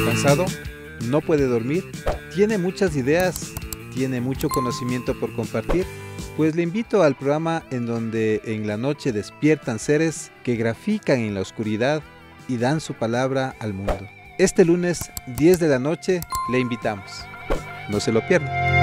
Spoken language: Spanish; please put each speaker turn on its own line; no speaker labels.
cansado, no puede dormir, tiene muchas ideas, tiene mucho conocimiento por compartir, pues le invito al programa en donde en la noche despiertan seres que grafican en la oscuridad y dan su palabra al mundo. Este lunes 10 de la noche le invitamos. No se lo pierdan.